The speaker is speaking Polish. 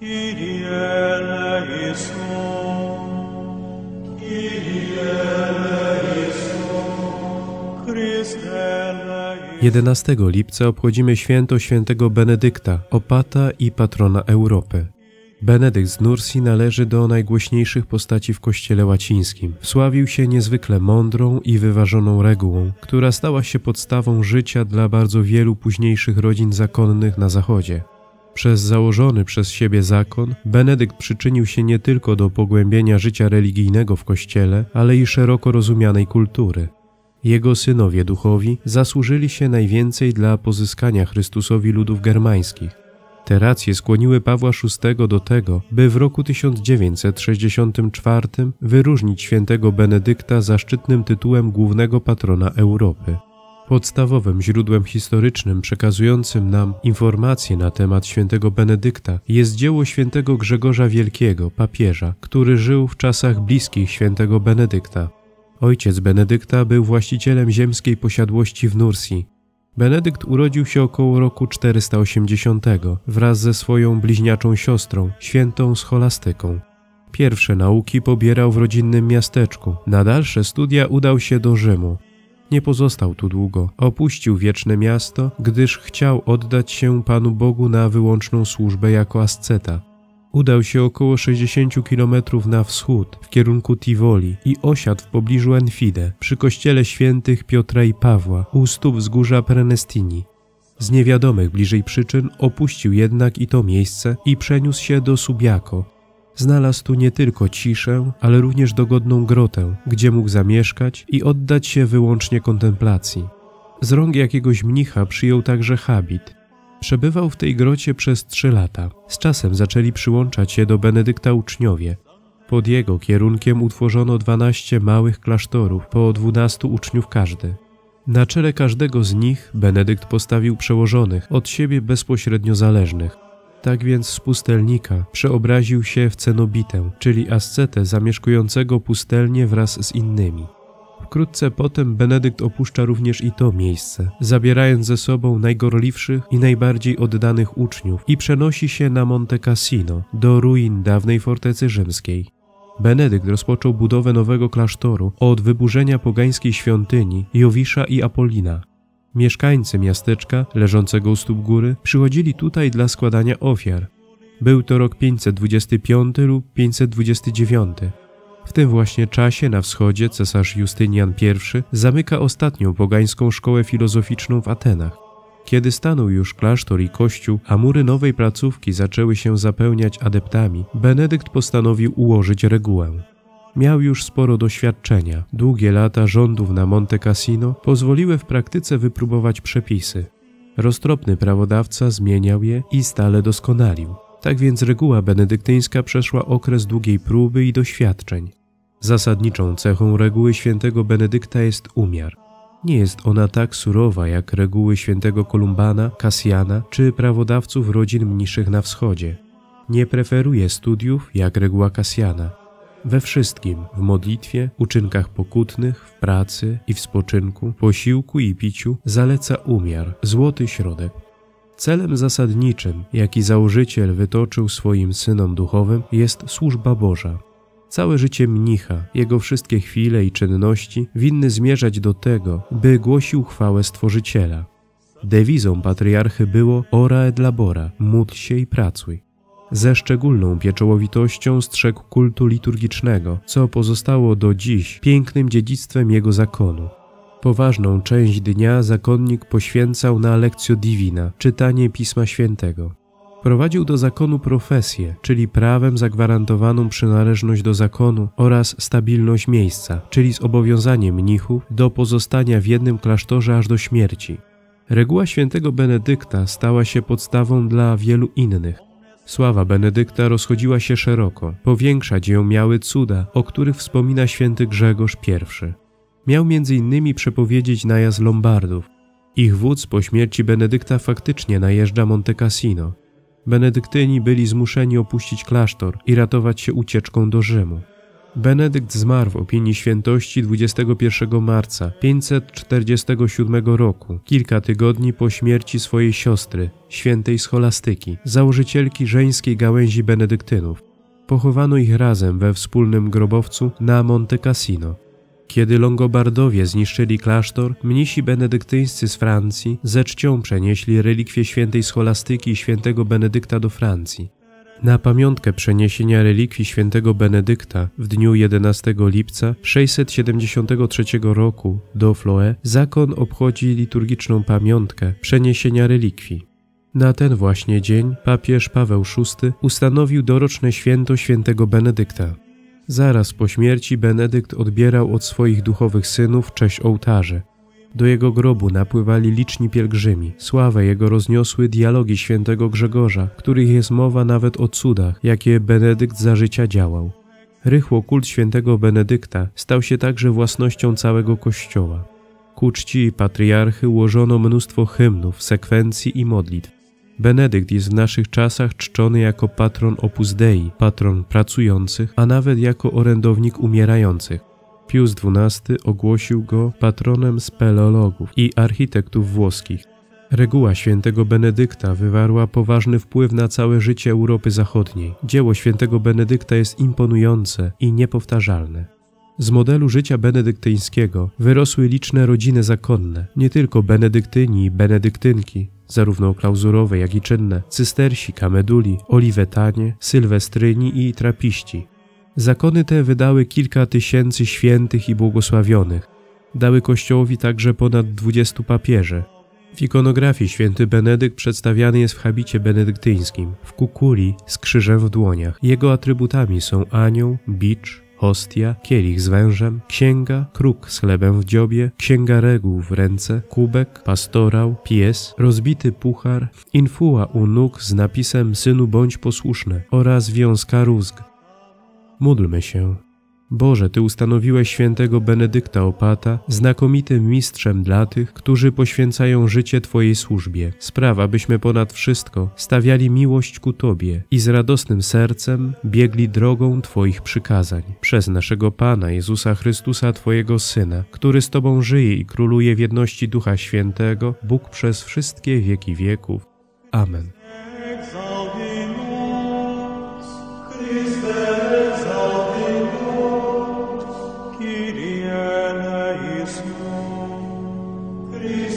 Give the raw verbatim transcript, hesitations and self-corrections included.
jedenastego lipca obchodzimy święto świętego Benedykta, opata i patrona Europy. Benedykt z Nursi należy do najgłośniejszych postaci w kościele łacińskim. Wsławił się niezwykle mądrą i wyważoną regułą, która stała się podstawą życia dla bardzo wielu późniejszych rodzin zakonnych na Zachodzie. Przez założony przez siebie zakon, Benedykt przyczynił się nie tylko do pogłębienia życia religijnego w kościele, ale i szeroko rozumianej kultury. Jego synowie duchowi zasłużyli się najwięcej dla pozyskania Chrystusowi ludów germańskich. Te racje skłoniły Pawła szóstego do tego, by w roku tysiąc dziewięćset sześćdziesiątym czwartym wyróżnić świętego Benedykta zaszczytnym tytułem głównego patrona Europy. Podstawowym źródłem historycznym przekazującym nam informacje na temat świętego Benedykta jest dzieło świętego Grzegorza Wielkiego, papieża, który żył w czasach bliskich świętego Benedykta. Ojciec Benedykta był właścicielem ziemskiej posiadłości w Nursi. Benedykt urodził się około roku czterysta osiemdziesiątego wraz ze swoją bliźniaczą siostrą, świętą Scholastyką. Pierwsze nauki pobierał w rodzinnym miasteczku, na dalsze studia udał się do Rzymu. Nie pozostał tu długo, opuścił wieczne miasto, gdyż chciał oddać się Panu Bogu na wyłączną służbę jako asceta. Udał się około sześćdziesiąt kilometrów na wschód, w kierunku Tivoli i osiadł w pobliżu Enfide, przy kościele świętych Piotra i Pawła, u stóp wzgórza Prenestini. Z niewiadomych bliżej przyczyn opuścił jednak i to miejsce i przeniósł się do Subiaco. Znalazł tu nie tylko ciszę, ale również dogodną grotę, gdzie mógł zamieszkać i oddać się wyłącznie kontemplacji. Z rąk jakiegoś mnicha przyjął także habit. Przebywał w tej grocie przez trzy lata. Z czasem zaczęli przyłączać się do Benedykta uczniowie. Pod jego kierunkiem utworzono dwanaście małych klasztorów, po dwunastu uczniów każdy. Na czele każdego z nich Benedykt postawił przełożonych, od siebie bezpośrednio zależnych. Tak więc z pustelnika przeobraził się w cenobitę, czyli ascetę zamieszkującego pustelnię wraz z innymi. Wkrótce potem Benedykt opuszcza również i to miejsce, zabierając ze sobą najgorliwszych i najbardziej oddanych uczniów i przenosi się na Monte Cassino, do ruin dawnej fortecy rzymskiej. Benedykt rozpoczął budowę nowego klasztoru od wyburzenia pogańskiej świątyni Jowisza i Apollina. Mieszkańcy miasteczka, leżącego u stóp góry, przychodzili tutaj dla składania ofiar. Był to rok pięćset dwudziesty piąty lub pięćset dwudziesty dziewiąty. W tym właśnie czasie na wschodzie cesarz Justynian pierwszy zamyka ostatnią pogańską szkołę filozoficzną w Atenach. Kiedy stanął już klasztor i kościół, a mury nowej placówki zaczęły się zapełniać adeptami, Benedykt postanowił ułożyć regułę. Miał już sporo doświadczenia. Długie lata rządów na Monte Cassino pozwoliły w praktyce wypróbować przepisy. Roztropny prawodawca zmieniał je i stale doskonalił. Tak więc reguła benedyktyńska przeszła okres długiej próby i doświadczeń. Zasadniczą cechą reguły świętego Benedykta jest umiar. Nie jest ona tak surowa jak reguły świętego Kolumbana, Kasjana czy prawodawców rodzin mniszych na wschodzie. Nie preferuje studiów jak reguła Kasjana. We wszystkim, w modlitwie, uczynkach pokutnych, w pracy i w spoczynku, posiłku i piciu zaleca umiar, złoty środek. Celem zasadniczym, jaki założyciel wytoczył swoim synom duchowym, jest służba Boża. Całe życie mnicha, jego wszystkie chwile i czynności winny zmierzać do tego, by głosił chwałę Stworzyciela. Dewizą patriarchy było ora et labora, módl się i pracuj. Ze szczególną pieczołowitością strzegł kultu liturgicznego, co pozostało do dziś pięknym dziedzictwem jego zakonu. Poważną część dnia zakonnik poświęcał na lectio divina, czytanie Pisma Świętego. Prowadził do zakonu profesję, czyli prawem zagwarantowaną przynależność do zakonu oraz stabilność miejsca, czyli zobowiązanie mnichów do pozostania w jednym klasztorze aż do śmierci. Reguła świętego Benedykta stała się podstawą dla wielu innych. Sława Benedykta rozchodziła się szeroko, powiększać ją miały cuda, o których wspomina święty Grzegorz pierwszy. Miał między innymi przepowiedzieć najazd Lombardów. Ich wódz po śmierci Benedykta faktycznie najeżdża Monte Cassino. Benedyktyni byli zmuszeni opuścić klasztor i ratować się ucieczką do Rzymu. Benedykt zmarł w opinii świętości dwudziestego pierwszego marca pięćset czterdziestego siódmego roku, kilka tygodni po śmierci swojej siostry, świętej Scholastyki, założycielki żeńskiej gałęzi benedyktynów. Pochowano ich razem we wspólnym grobowcu na Monte Cassino. Kiedy Longobardowie zniszczyli klasztor, mnisi benedyktyńscy z Francji ze czcią przenieśli relikwie świętej Scholastyki i świętego Benedykta do Francji. Na pamiątkę przeniesienia relikwii świętego Benedykta w dniu jedenastego lipca sześćset siedemdziesiątego trzeciego roku do Floe zakon obchodzi liturgiczną pamiątkę przeniesienia relikwii. Na ten właśnie dzień papież Paweł szósty ustanowił doroczne święto świętego Benedykta. Zaraz po śmierci Benedykt odbierał od swoich duchowych synów cześć ołtarze. Do jego grobu napływali liczni pielgrzymi. Sławę jego rozniosły dialogi świętego Grzegorza, w których jest mowa nawet o cudach, jakie Benedykt za życia działał. Rychło kult świętego Benedykta stał się także własnością całego Kościoła. Ku czci patriarchy ułożono mnóstwo hymnów, sekwencji i modlitw. Benedykt jest w naszych czasach czczony jako patron Opus Dei, patron pracujących, a nawet jako orędownik umierających. Pius dwunasty ogłosił go patronem speleologów i architektów włoskich. Reguła świętego Benedykta wywarła poważny wpływ na całe życie Europy Zachodniej. Dzieło świętego Benedykta jest imponujące i niepowtarzalne. Z modelu życia benedyktyńskiego wyrosły liczne rodziny zakonne, nie tylko benedyktyni i benedyktynki, zarówno klauzurowe, jak i czynne, cystersi, kameduli, oliwetanie, sylwestryni i trapiści. Zakony te wydały kilka tysięcy świętych i błogosławionych. Dały Kościołowi także ponad dwudziestu papieży. W ikonografii święty Benedykt przedstawiany jest w habicie benedyktyńskim, w kukuli z krzyżem w dłoniach. Jego atrybutami są anioł, bicz, hostia, kielich z wężem, księga, kruk z chlebem w dziobie, księga reguł w ręce, kubek, pastorał, pies, rozbity puchar, infuła u nóg z napisem Synu bądź posłuszny oraz wiązka rózg. Módlmy się. Boże, Ty ustanowiłeś świętego Benedykta Opata znakomitym mistrzem dla tych, którzy poświęcają życie Twojej służbie. Spraw, abyśmy ponad wszystko stawiali miłość ku Tobie i z radosnym sercem biegli drogą Twoich przykazań. Przez naszego Pana Jezusa Chrystusa, Twojego Syna, który z Tobą żyje i króluje w jedności Ducha Świętego, Bóg przez wszystkie wieki wieków. Amen. Kyrie eleison, Christus